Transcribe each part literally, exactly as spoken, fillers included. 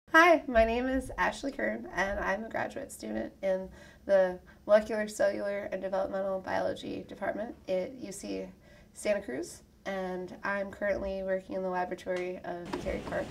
Hi, my name is Ashley Kern, and I'm a graduate student in the Molecular, Cellular, and Developmental Biology Department at U C Santa Cruz, and I'm currently working in the laboratory of Carrie Partch.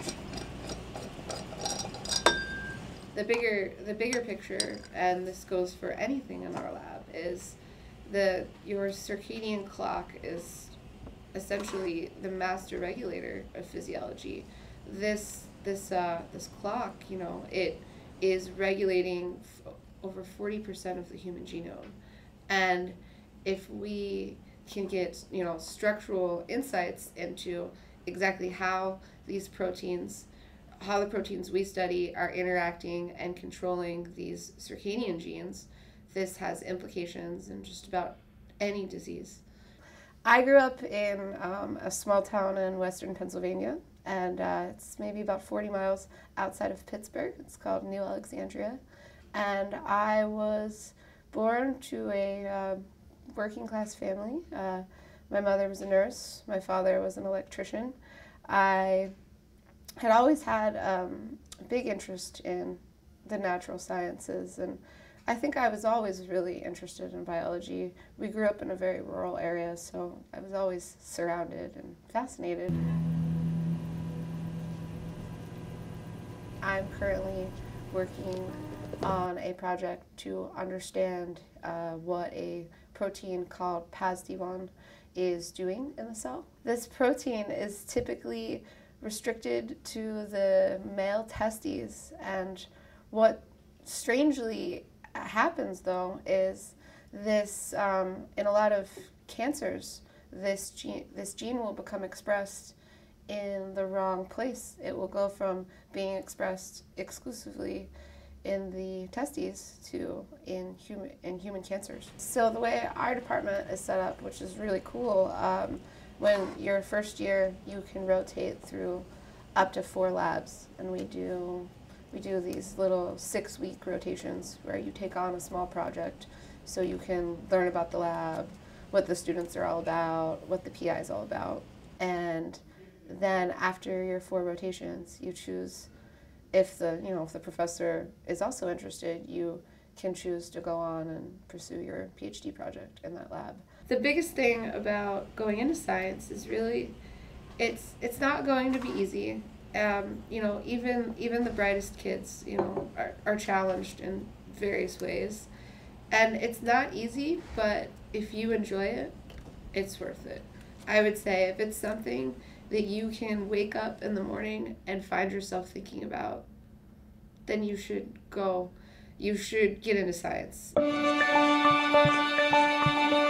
The bigger, the bigger picture, and this goes for anything in our lab, is the your circadian clock is essentially the master regulator of physiology. This this uh, this clock, you know, it is regulating f- over forty percent of the human genome, and if we can get, you know, structural insights into exactly how these proteins, how the proteins we study are interacting and controlling these circadian genes, this has implications in just about any disease. I grew up in um, a small town in western Pennsylvania, and uh, it's maybe about forty miles outside of Pittsburgh. It's called New Alexandria. And I was born to a uh, working class family. Uh, my mother was a nurse, my father was an electrician. I had always had um, a big interest in the natural sciences, and I think I was always really interested in biology. We grew up in a very rural area, so I was always surrounded and fascinated. I'm currently working on a project to understand uh, what a protein called P A S D one is doing in the cell. This protein is typically restricted to the male testes, and what strangely happens though is this um, in a lot of cancers, this gene this gene will become expressed in the wrong place. It will go from being expressed exclusively in the testes to in human in human cancers. So the way our department is set up, which is really cool, um, when you're first year, you can rotate through up to four labs, and we do we do these little six-week rotations where you take on a small project, so you can learn about the lab, what the students are all about, what the P I is all about, and then after your four rotations, you choose if the you know if the professor is also interested, you can choose to go on and pursue your PhD project in that lab. The biggest thing about going into science is really, it's it's not going to be easy. Um, you know, even even the brightest kids, you know, are, are challenged in various ways, and it's not easy. But if you enjoy it, it's worth it. I would say if it's something that you can wake up in the morning and find yourself thinking about, then you should go. You should get into science.